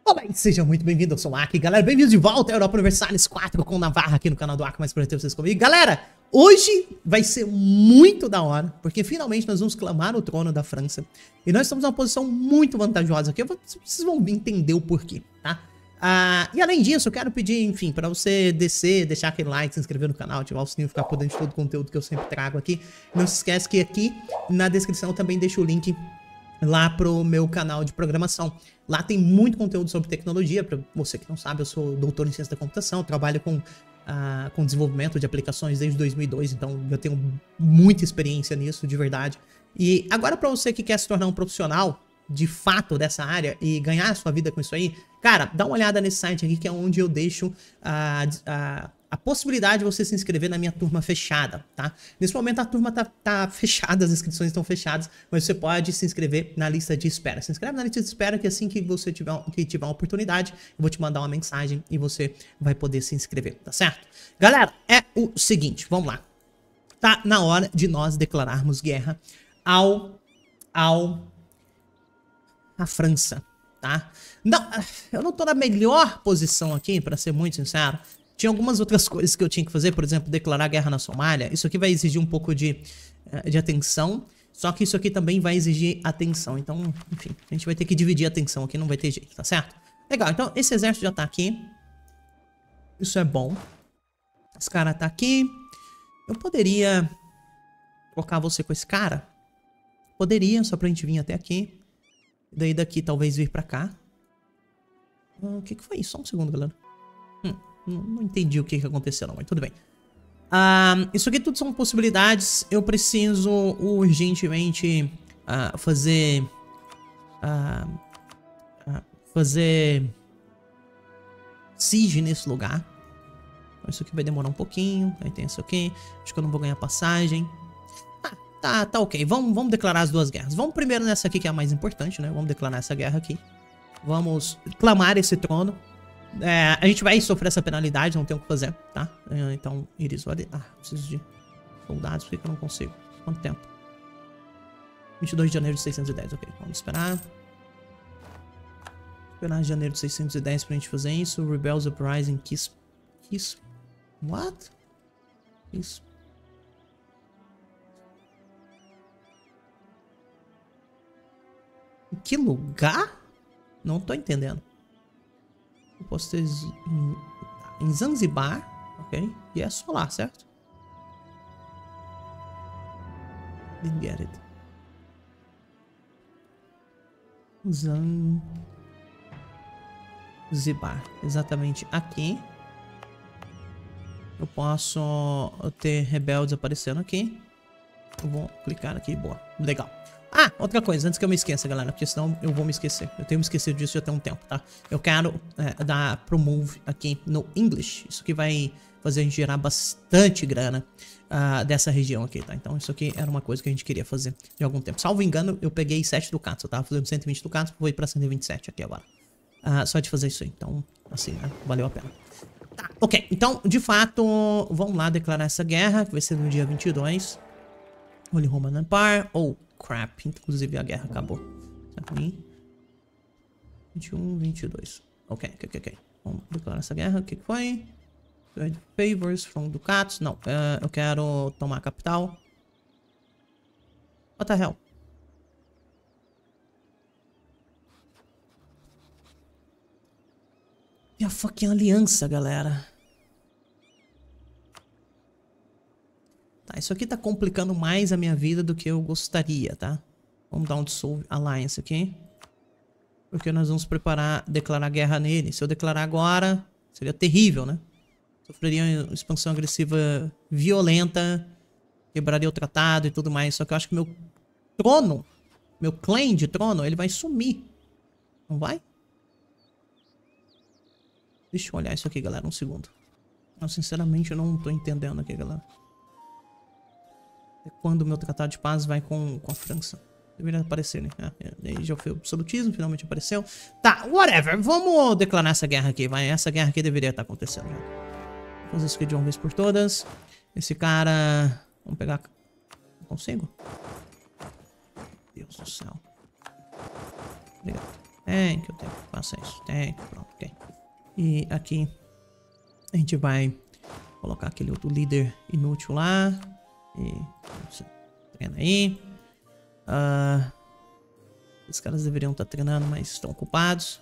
Olá, e seja muito bem-vindo, eu sou o Aki, galera, bem-vindos de volta à Europa Universalis 4 com Navarra aqui no canal do Aki, mais pra ter vocês comigo. Galera, hoje vai ser muito da hora, porque finalmente nós vamos clamar o trono da França. E nós estamos numa posição muito vantajosa aqui, vocês vão entender o porquê, tá? E além disso, eu quero pedir, enfim, pra você descer, deixar aquele like, se inscrever no canal, ativar o sininho, ficar por dentro de todo o conteúdo que eu sempre trago aqui. Não se esquece que aqui na descrição eu também deixo o link lá pro meu canal de programação. Lá tem muito conteúdo sobre tecnologia. Para você que não sabe, eu sou doutor em ciência da computação, trabalho com desenvolvimento de aplicações desde 2002, então eu tenho muita experiência nisso, de verdade. E agora, para você que quer se tornar um profissional de fato dessa área e ganhar a sua vida com isso aí, cara, dá uma olhada nesse site aqui, que é onde eu deixo a possibilidade de você se inscrever na minha turma fechada, tá? Nesse momento a turma tá fechada, as inscrições estão fechadas, mas você pode se inscrever na lista de espera. Se inscreve na lista de espera que assim que você tiver uma oportunidade, eu vou te mandar uma mensagem e você vai poder se inscrever, tá certo? Galera, é o seguinte, vamos lá. Tá na hora de nós declararmos guerra à França, tá? Não, eu não tô na melhor posição aqui, pra ser muito sincero. Tinha algumas outras coisas que eu tinha que fazer, por exemplo, declarar guerra na Somália. Isso aqui vai exigir um pouco de atenção, só que isso aqui também vai exigir atenção. Então, enfim, a gente vai ter que dividir a atenção aqui, não vai ter jeito, tá certo? Legal, então esse exército já tá aqui. Isso é bom. Esse cara tá aqui. Eu poderia colocar você com esse cara? Poderia, só pra gente vir até aqui. Daí daqui talvez vir pra cá. O que foi isso? Só um segundo, galera. Não entendi o que aconteceu não, mas tudo bem. Isso aqui tudo são possibilidades. Eu preciso urgentemente fazer siege nesse lugar. Isso aqui vai demorar um pouquinho. Aí tem isso aqui. Acho que eu não vou ganhar passagem. Tá ok. Vamos declarar as duas guerras. Vamos primeiro nessa aqui que é a mais importante, né? Vamos declarar essa guerra aqui. Vamos clamar esse trono. A gente vai sofrer essa penalidade, não tem o que fazer, tá? Então, Iris, olha... preciso de soldados, por que eu não consigo? Quanto tempo? 22 de janeiro de 610, ok. Vamos esperar. Esperar janeiro de 610 pra gente fazer isso. Rebels Uprising, Kiss... What? Kiss... Em que lugar? Não tô entendendo. Eu posso ter em Zanzibar, ok? E é solar, certo? Didn't get it. Zanzibar, exatamente aqui. Eu posso ter rebeldes aparecendo aqui. Eu vou clicar aqui, boa, legal. Outra coisa, antes que eu me esqueça, galera, porque senão eu vou me esquecer. Eu tenho me esquecido disso já tem um tempo, tá? Eu quero dar promove aqui no English. Isso aqui vai fazer a gente gerar bastante grana dessa região aqui, tá? Então isso aqui era uma coisa que a gente queria fazer de algum tempo. Salvo engano, eu peguei 7 ducatos. Eu tava fazendo 120 ducatos, vou ir pra 127 aqui agora. Só de fazer isso aí. Então, assim, né? Valeu a pena. Tá, ok. Então, de fato, vamos lá declarar essa guerra, que vai ser no dia 22. Holy Roman Empire, crap, inclusive a guerra acabou. 21, 22. Ok. Vamos declarar essa guerra. O que foi? Favors from Ducatos. Não, eu quero tomar a capital. What the hell? E a fucking aliança, galera. Tá, isso aqui tá complicando mais a minha vida do que eu gostaria, tá? Vamos dar um Dissolve Alliance aqui. Porque nós vamos declarar guerra nele. Se eu declarar agora, seria terrível, né? Sofreria uma expansão agressiva violenta. Quebraria o tratado e tudo mais. Só que eu acho que meu trono, meu claim de trono, ele vai sumir. Não vai? Deixa eu olhar isso aqui, galera, um segundo. Eu, sinceramente, eu não tô entendendo aqui, galera. É quando o meu tratado de paz vai com a França. Deveria aparecer, né? Aí já foi o absolutismo, finalmente apareceu. Tá, whatever. Vamos declarar essa guerra aqui, vai. Essa guerra aqui deveria estar acontecendo já. Vamos fazer isso aqui de uma vez por todas. Esse cara... Vamos pegar... Não consigo? Deus do céu. Obrigado. Tank, eu tenho que fazer isso. Tank, pronto, ok. E aqui a gente vai colocar aquele outro líder inútil lá. E você treina aí. Os caras deveriam estar treinando, mas estão ocupados.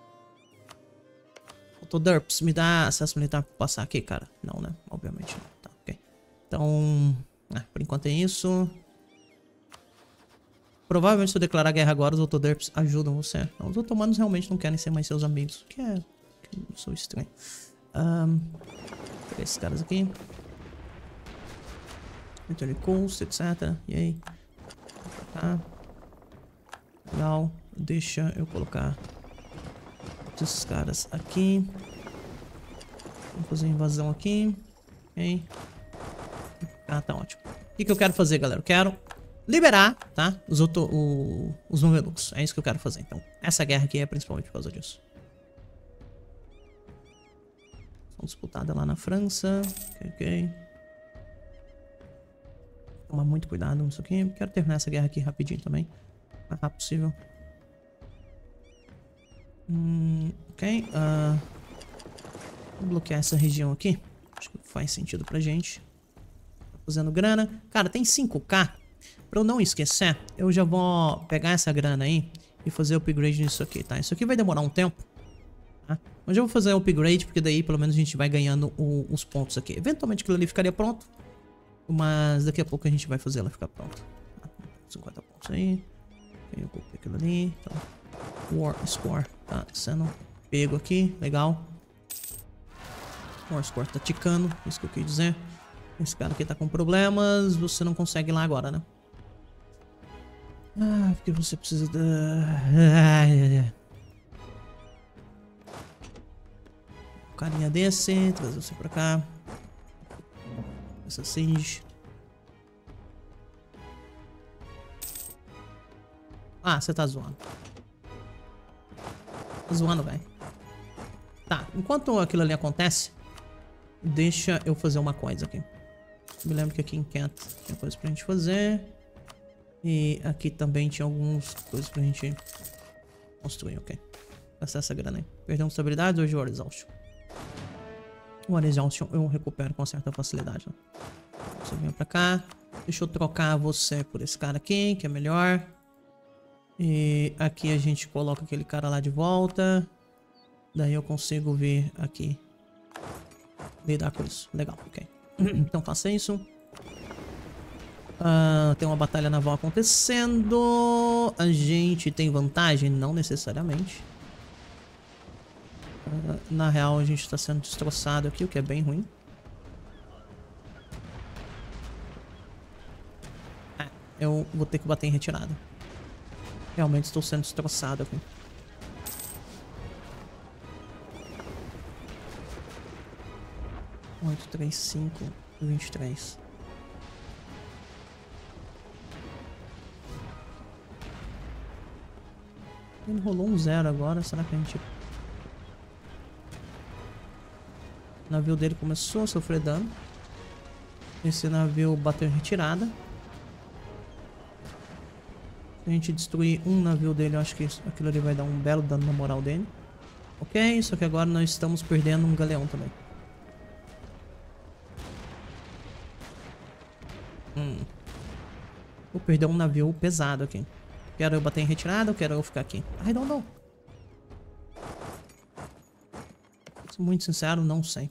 Autoderps, me dá acesso militar pra passar aqui, cara? Não, né? Obviamente não. Tá, ok. Então, por enquanto é isso. Provavelmente se eu declarar guerra agora, os Autoderps ajudam você. Então, os otomanos realmente não querem ser mais seus amigos. Que eu sou estranho. Pegar esses caras aqui. Return Coast, etc. E aí? Tá. Legal. Deixa eu colocar esses caras aqui. Vamos fazer invasão aqui. Ok. Tá ótimo. O que eu quero fazer, galera? Eu quero liberar, tá? Os mamelucos. É isso que eu quero fazer. Então, essa guerra aqui é principalmente por causa disso. São disputadas lá na França. Ok. Tomar muito cuidado nisso aqui. Quero terminar essa guerra aqui rapidinho também. O mais rápido possível. Ok. Vou bloquear essa região aqui. Acho que faz sentido pra gente. Tá fazendo grana. Cara, tem 5k. Pra eu não esquecer, eu já vou pegar essa grana aí e fazer o upgrade nisso aqui, tá? Isso aqui vai demorar um tempo, tá? Mas eu vou fazer o upgrade porque daí pelo menos a gente vai ganhando os pontos aqui. Eventualmente aquilo ali ficaria pronto, mas daqui a pouco a gente vai fazer ela ficar pronta. 50 pontos aí. Eu coloquei aquilo ali. Então, War Score tá sendo pego aqui, legal. War Score tá ticando, isso que eu quis dizer. Esse cara aqui tá com problemas, você não consegue ir lá agora, né? Porque você precisa da... Um carinha desse, trazer você pra cá. Essa Siege. Você tá zoando. Tá zoando, velho. Tá, enquanto aquilo ali acontece, deixa eu fazer uma coisa aqui. Me lembro que aqui em Kent tinha coisa pra gente fazer. E aqui também tinha algumas coisas pra gente construir, ok. Gastar essa grana aí. Perdemos estabilidade hoje o War Exhaustion. O War Exhaustion eu recupero com certa facilidade, né? Você vem pra cá. Deixa eu trocar você por esse cara aqui, que é melhor. E aqui a gente coloca aquele cara lá de volta. Daí eu consigo vir aqui lidar com isso. Legal, ok. Então faça isso. Tem uma batalha naval acontecendo. A gente tem vantagem? Não necessariamente. Na real a gente tá sendo destroçado aqui, o que é bem ruim. Eu vou ter que bater em retirada. Realmente estou sendo destroçado aqui. Oito, 3, 5, 23. Ele rolou um 0 agora. Será que a gente... O navio dele começou a sofrer dano. Esse navio bateu em retirada. Se a gente destruir um navio dele, eu acho que aquilo ali vai dar um belo dano na moral dele. Ok, só que agora nós estamos perdendo um galeão também. Vou perder um navio pesado aqui. Quero eu bater em retirada ou quero eu ficar aqui? I don't know. Sou muito sincero, não sei.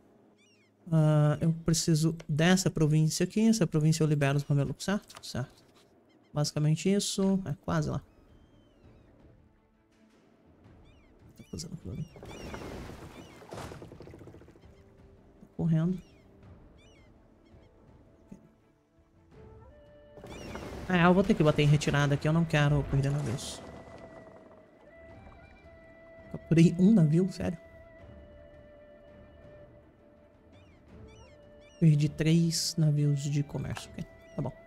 Eu preciso dessa província aqui. Essa província eu libero os mamelucos, certo? Certo. Basicamente isso. É quase lá. Tô fazendo aquilo ali. Tô correndo. Eu vou ter que bater em retirada aqui. Eu não quero perder navios. Capturei um navio? Sério? Perdi 3 navios de comércio. Ok, tá bom.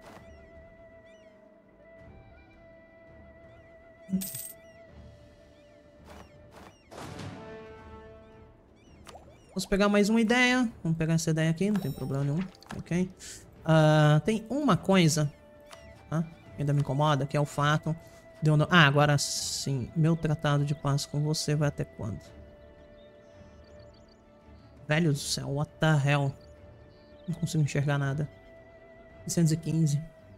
Vamos pegar mais uma ideia. Vamos pegar essa ideia aqui, não tem problema nenhum. Ok. Tem uma coisa... que ainda me incomoda, que é o fato Deu no... Ah, agora sim. Meu tratado de paz com você vai até quando? Velho do céu, what the hell? Não consigo enxergar nada. 615.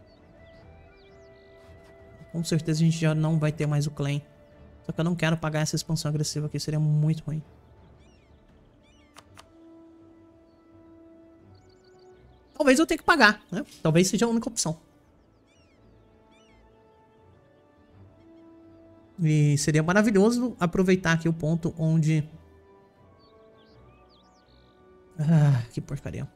Com certeza a gente já não vai ter mais o claim. Só que eu não quero pagar essa expansão agressiva aqui, seria muito ruim. Talvez eu tenha que pagar, né? Talvez seja a única opção. E seria maravilhoso aproveitar aqui o ponto onde... Ah, que porcaria.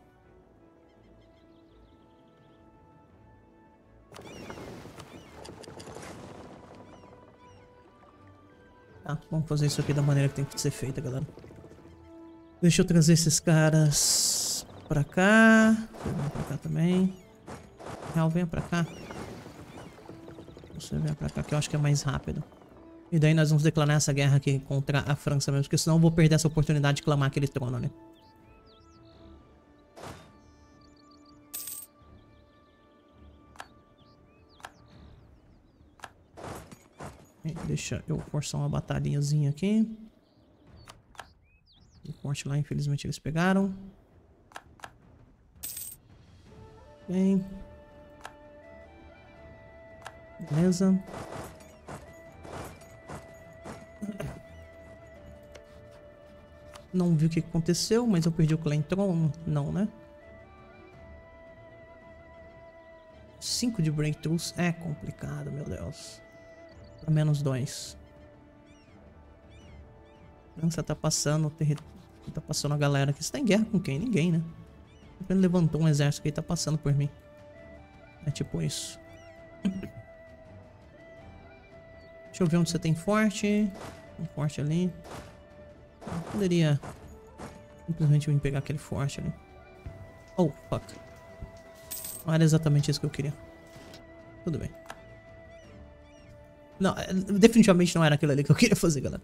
Tá, vamos fazer isso aqui da maneira que tem que ser feita, galera. Deixa eu trazer esses caras pra cá. Vem pra cá também. Real, venha pra cá. Você vem pra cá que eu acho que é mais rápido. E daí nós vamos declarar essa guerra aqui contra a França mesmo, porque senão eu vou perder essa oportunidade de clamar aquele trono, né? Deixa eu forçar uma batalhazinha aqui. O forte lá, infelizmente, eles pegaram. Bem. Beleza. Não vi o que aconteceu, mas eu perdi o clã trono. Não, né? 5 de breakthroughs é complicado, meu Deus. Pra menos 2. A França tá passando tá passando a galera aqui. Você tá em guerra com quem? Ninguém, né? Ele levantou um exército aqui e tá passando por mim. É tipo isso. Deixa eu ver onde você tem forte. Um forte ali. Eu poderia simplesmente vir pegar aquele forte ali. Oh, fuck. Não era exatamente isso que eu queria. Tudo bem. Não, definitivamente não era aquilo ali que eu queria fazer, galera.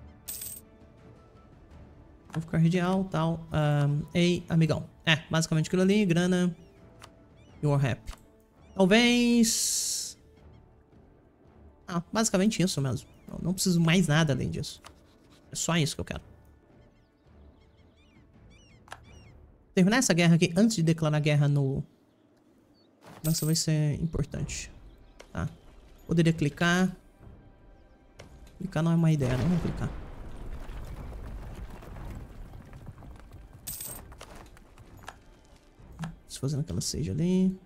Vou ficar radial, tal. Ei, amigão. É, basicamente aquilo ali, grana. You're happy. Talvez... Ah, basicamente isso mesmo. Não preciso mais nada além disso. É só isso que eu quero. Terminar essa guerra aqui antes de declarar guerra no... Nossa, vai ser importante. Tá. Poderia clicar. Clicar não é uma ideia, não vamos clicar. Fazendo aquela seja ali.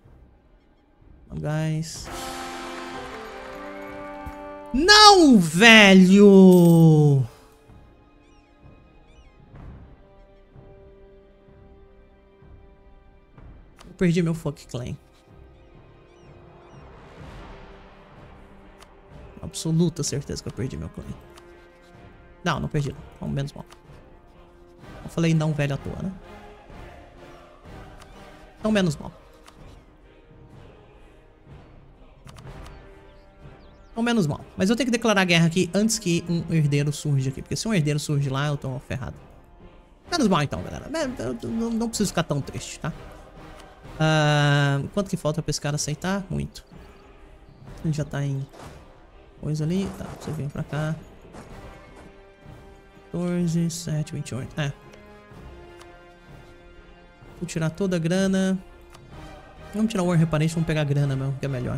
Gás. Não, velho! Eu perdi meu fuck claim. Absoluta certeza que eu perdi meu claim. Não, não perdi. Não, menos mal. Eu falei não, velho, à toa, né? Então, menos mal. Então, menos mal. Mas eu tenho que declarar guerra aqui antes que um herdeiro surja aqui. Porque se um herdeiro surge lá, eu tô ferrado. Menos mal, então, galera. Não preciso ficar tão triste, tá? Quanto que falta pra esse cara aceitar? Muito. Ele já tá em... coisa ali. Tá, você vem pra cá. 14, 7, 28. É. Vou tirar toda a grana. Vamos tirar o War Reparation, vamos pegar a grana mesmo, que é melhor.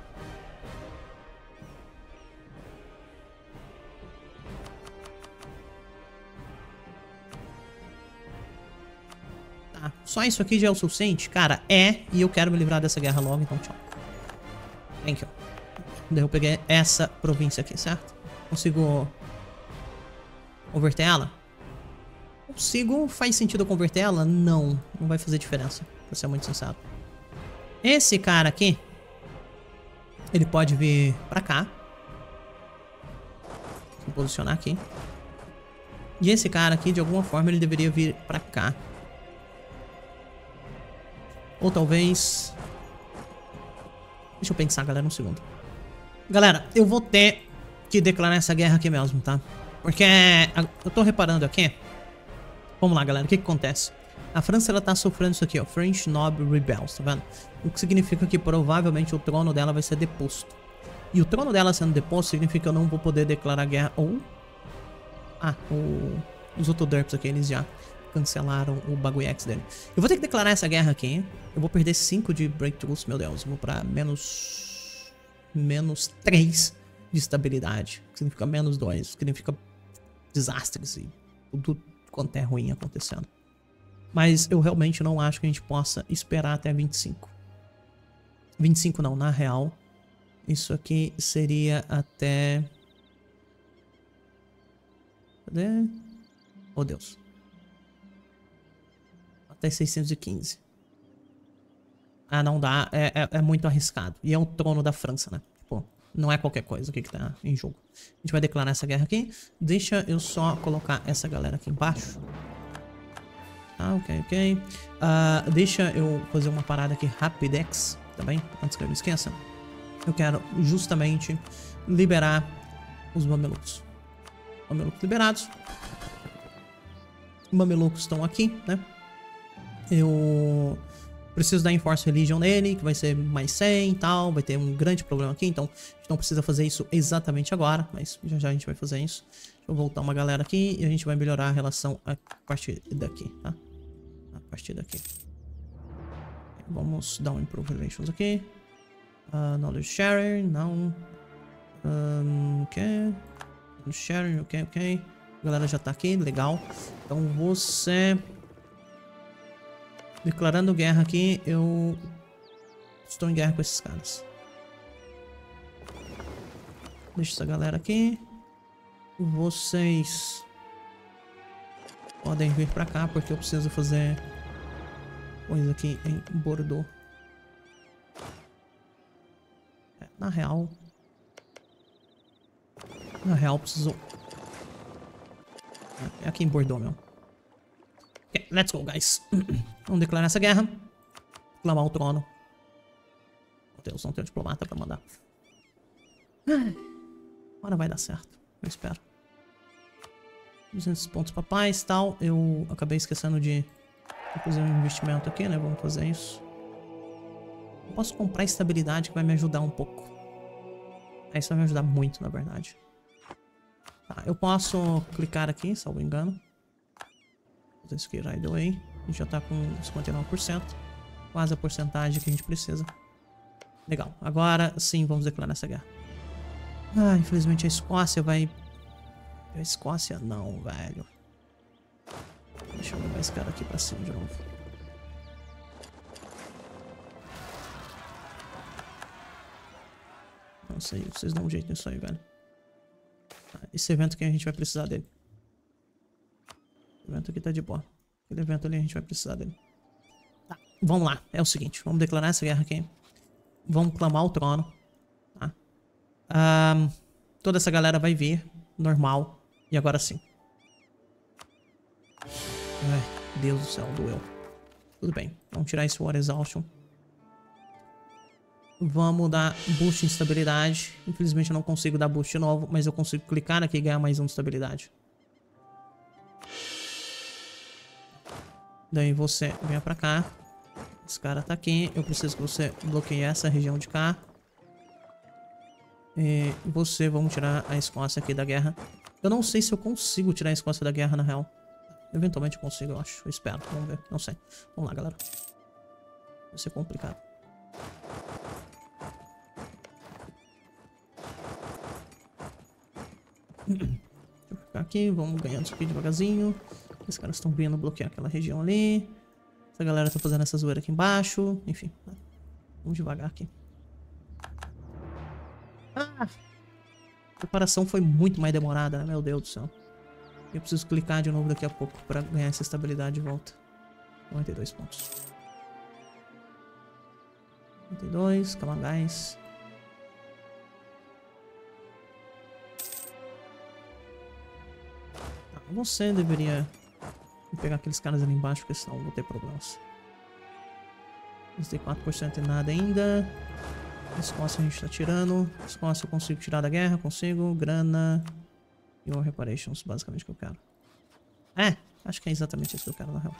Tá, só isso aqui já é o suficiente? Cara, é. E eu quero me livrar dessa guerra logo, então tchau. Thank you. Daí eu peguei essa província aqui, certo? Consigo converter ela? Consigo. Faz sentido eu converter ela? Não. Não vai fazer diferença, pra ser muito sincero. Esse cara aqui, ele pode vir pra cá. Vou posicionar aqui. E esse cara aqui, de alguma forma, ele deveria vir pra cá. Ou talvez... Deixa eu pensar, galera, um segundo. Galera, eu vou ter que declarar essa guerra aqui mesmo, tá? Porque eu tô reparando aqui. Vamos lá, galera, o que que acontece? A França, ela tá sofrendo isso aqui, ó. French Noble Rebels, tá vendo? O que significa que provavelmente o trono dela vai ser deposto. E o trono dela sendo deposto significa que eu não vou poder declarar guerra ou... Ah, os Autoderps aqui, eles já cancelaram o bagulhex dele. Eu vou ter que declarar essa guerra aqui. Eu vou perder 5 de breakthroughs, meu Deus. Eu vou pra menos 3 de estabilidade. Que significa menos 2. Significa desastres e tudo quanto é ruim acontecendo. Mas eu realmente não acho que a gente possa esperar até 25. 25 não, na real. Isso aqui seria até... Cadê? Oh, Deus. Até 615. Ah, não dá. É muito arriscado. E é o trono da França, né? Tipo, não é qualquer coisa que tá em jogo. A gente vai declarar essa guerra aqui. Deixa eu só colocar essa galera aqui embaixo. Ah, ok. Deixa eu fazer uma parada aqui rapidex também, antes que eu me esqueça. Eu quero justamente liberar os mamelucos. Mamelucos liberados. Mamelucos estão aqui, né? Eu preciso dar Enforce Religion nele, que vai ser mais 100 e tal. Vai ter um grande problema aqui, então a gente não precisa fazer isso exatamente agora, mas já a gente vai fazer isso. Deixa eu voltar uma galera aqui e a gente vai melhorar a relação a partir daqui, tá? A partir daqui. Vamos dar um Improve Relations aqui. Knowledge Sharing, não. Ok. Sharing, ok. A galera já tá aqui, legal. Então você... Declarando guerra aqui, eu estou em guerra com esses caras. Deixa essa galera aqui. Vocês podem vir pra cá, porque eu preciso fazer coisa aqui em Bordeaux. Na real, preciso... É aqui em Bordeaux, meu. Ok, let's go, guys. Vamos declarar essa guerra. Clamar o trono. Meu Deus, não tenho diplomata pra mandar. Agora vai dar certo. Eu espero. 200 pontos pra paz e tal. Eu acabei esquecendo de fazer um investimento aqui, né? Vamos fazer isso. Eu posso comprar estabilidade que vai me ajudar um pouco. Isso vai me ajudar muito, na verdade. Tá, eu posso clicar aqui, salvo engano. Fazer isso aqui right away. A gente já tá com 59%. Quase a porcentagem que a gente precisa. Legal. Agora sim, vamos declarar essa guerra. Ah, infelizmente a Escócia vai... A Escócia não, velho. Deixa eu levar esse cara aqui pra cima de novo. Não sei, vocês dão um jeito nisso aí, velho. Esse evento aqui a gente vai precisar dele. Esse evento aqui tá de boa. Aquele evento ali a gente vai precisar dele. Tá, vamos lá. É o seguinte, vamos declarar essa guerra aqui. Vamos clamar o trono. Tá? Toda essa galera vai vir. Normal. E agora sim. Ai, Deus do céu, doeu. Tudo bem, vamos tirar esse War Exhaustion. Vamos dar boost em estabilidade. Infelizmente eu não consigo dar boost de novo, mas eu consigo clicar aqui e ganhar mais um de estabilidade. Daí você vem pra cá. Esse cara tá aqui. Eu preciso que você bloqueie essa região de cá. E você, vamos tirar a Escócia aqui da guerra. Eu não sei se eu consigo tirar a Escócia da guerra, na real. Eventualmente eu consigo, eu acho. Eu espero, vamos ver. Não sei. Vamos lá, galera. Vai ser complicado. Deixa eu ficar aqui, vamos ganhando isso aqui devagarzinho. Os caras estão vindo bloquear aquela região ali. Essa galera tá fazendo essa zoeira aqui embaixo. Enfim, vamos devagar aqui. A preparação foi muito mais demorada, né? Meu Deus do céu. Eu preciso clicar de novo daqui a pouco pra ganhar essa estabilidade de volta. 92 pontos. 92, calma, guys. Você deveria pegar aqueles caras ali embaixo, porque senão eu vou ter problemas. 34% e nada ainda. Escócia a gente tá tirando. Escócia eu consigo tirar da guerra, consigo. Grana. E War Reparations, basicamente o que eu quero. Acho que é exatamente isso que eu quero, na real.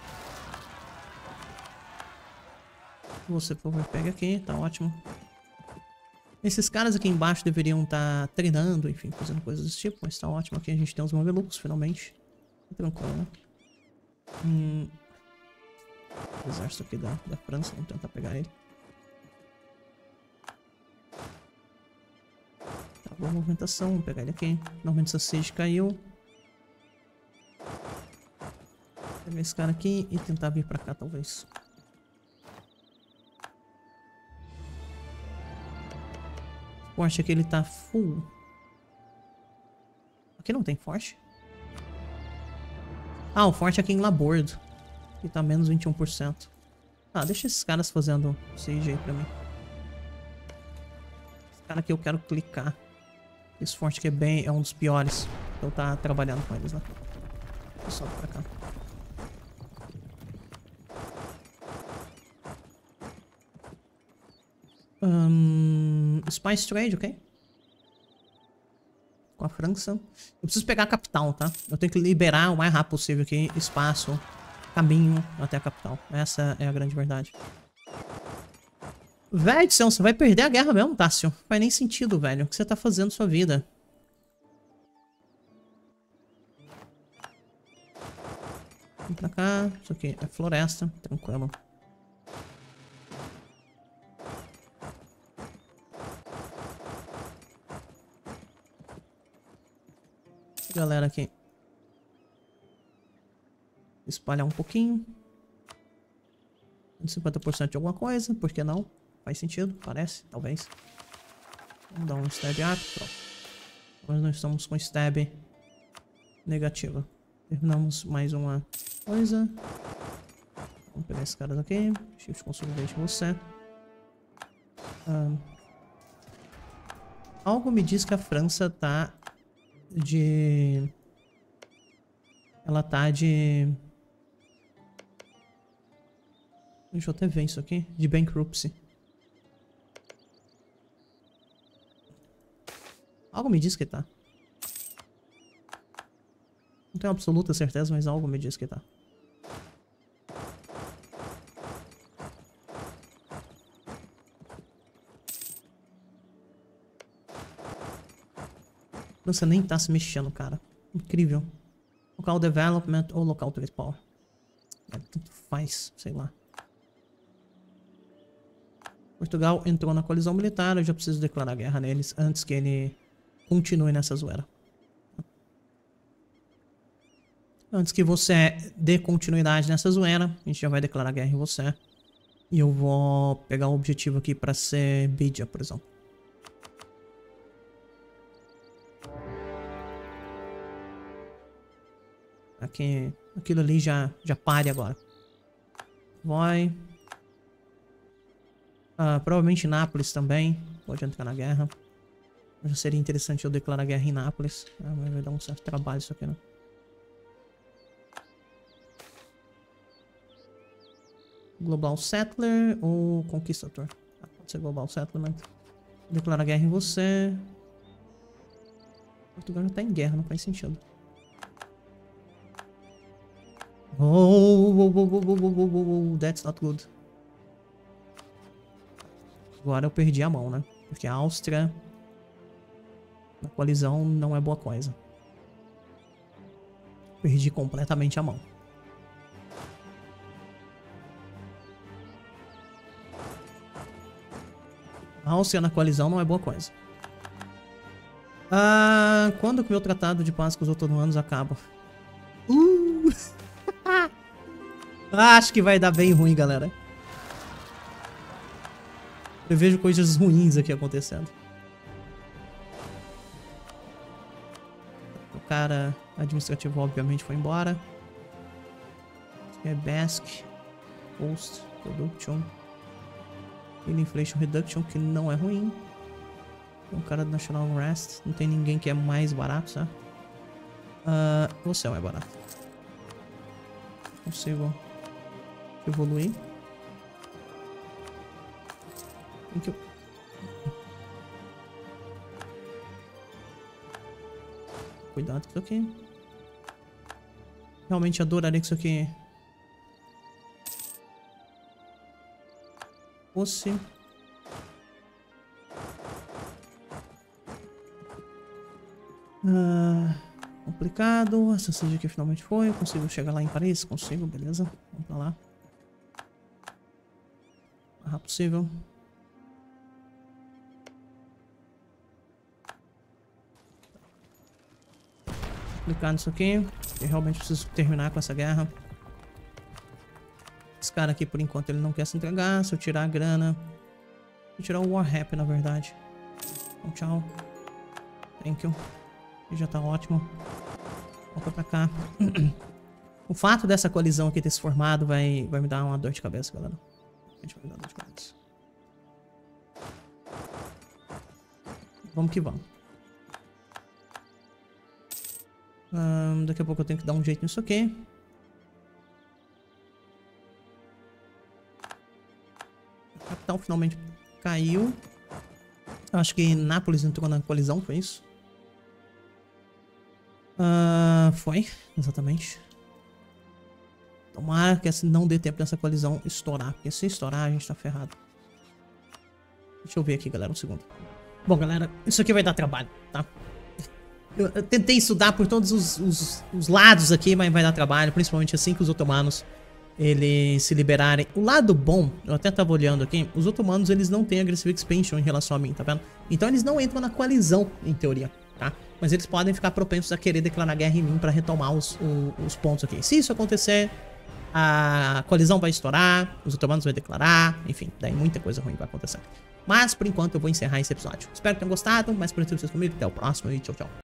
Você, por favor, pega aqui, tá ótimo. Esses caras aqui embaixo deveriam estar treinando, enfim, fazendo coisas desse tipo. Mas tá ótimo. Aqui a gente tem os mamelucos, finalmente. Tranquilo, né? O exército aqui da França. Vamos tentar pegar ele. Tá, boa movimentação. Vamos pegar ele aqui. Finalmente essa siege caiu. Pegar esse cara aqui e tentar vir pra cá, talvez. Forte aqui ele tá full. Aqui não tem forte? Ah, o forte aqui em Labordo. Que tá menos 21%. Ah, deixa esses caras fazendo siege aí pra mim. Esse cara aqui eu quero clicar. Esse forte aqui é um dos piores. Eu tá trabalhando com eles, né? Vou só pra cá. Spice Trade, ok? Com a França. Eu preciso pegar a capital, tá? Eu tenho que liberar o mais rápido possível aqui espaço, caminho até a capital. Essa é a grande verdade. Velho do céu, você vai perder a guerra mesmo, Tássio. Não faz nem sentido, velho. O que você tá fazendo na sua vida? Vem pra cá. Isso aqui é floresta. Tranquilo. Galera aqui. Espalhar um pouquinho. 50% de alguma coisa. Por que não? Faz sentido, parece, talvez. Vamos dar um stab up. Pronto. Nós não estamos com stab negativa. Terminamos mais uma coisa. Vamos pegar esses caras aqui. Shift Consolidate você. Algo me diz que a França tá de... Ela tá de... Deixa eu até ver isso aqui. De bankruptcy. Algo me diz que tá. Não tenho absoluta certeza, mas algo me diz que tá. Você nem tá se mexendo, cara. Incrível. Local Development ou Local Trade Power. Tanto faz, sei lá. Portugal entrou na coalizão militar. Eu já preciso declarar guerra neles antes que ele continue nessa zoeira. Antes que você dê continuidade nessa zoeira, a gente já vai declarar guerra em você. E eu vou pegar o objetivo aqui pra ser Bidia, por exemplo. Aqui, aquilo ali já pare agora. Vai. Provavelmente Nápoles também pode entrar na guerra. Já seria interessante eu declarar guerra em Nápoles. Mas vai dar um certo trabalho isso aqui, né? Global Settler ou Conquistador? Pode ser Global Settlement. Declarar guerra em você. Portugal já tá em guerra, não faz sentido. That's not good. Agora eu perdi a mão, né? Porque a Áustria na coalizão não é boa coisa. Perdi completamente a mão. A Áustria na coalizão não é boa coisa. Quando que o meu tratado de paz com os otomanos acaba? Acho que vai dar bem ruim, galera. Eu vejo coisas ruins aqui acontecendo. O cara administrativo obviamente foi embora. Aqui é Basque. Post Production. Inflation Reduction, que não é ruim. Tem um cara do National Rest. Não tem ninguém que é mais barato, sabe? Você é mais barato. Consigo evoluir. Tem que... Cuidado com isso aqui. Realmente adoraria que isso aqui fosse. Complicado. Essa cidade aqui finalmente foi. Consigo chegar lá em Paris? Consigo, beleza. Vamos pra lá. O mais rápido possível. Complicado isso aqui. Eu realmente preciso terminar com essa guerra. Esse cara aqui, por enquanto, ele não quer se entregar. Se eu tirar a grana... Vou tirar o War Rap, na verdade. Então, tchau. Thank you. E já tá ótimo. Vamos pra cá. O fato dessa colisão aqui ter se formado vai me dar uma dor de cabeça, galera. A gente vai me dar dor de cabeça. Vamos que vamos. Daqui a pouco eu tenho que dar um jeito nisso aqui. A capital finalmente caiu. Acho que Nápoles entrou na colisão, foi isso? Foi, exatamente. Tomara que não dê tempo dessa colisão estourar. Porque se estourar, a gente tá ferrado. Deixa eu ver aqui, galera, um segundo. Bom, galera, isso aqui vai dar trabalho, tá? Eu tentei estudar por todos os lados aqui, mas vai dar trabalho. Principalmente assim que os otomanos eles se liberarem. O lado bom, eu até tava olhando aqui, os otomanos eles não têm Aggressive Expansion em relação a mim, tá vendo? Então eles não entram na coalizão, em teoria, tá? Mas eles podem ficar propensos a querer declarar guerra em mim pra retomar os pontos aqui. Se isso acontecer, a coalizão vai estourar, os otomanos vão declarar, enfim, daí muita coisa ruim vai acontecer. Mas, por enquanto, eu vou encerrar esse episódio. Espero que tenham gostado, mas por isso vocês comigo, até o próximo e tchau, tchau.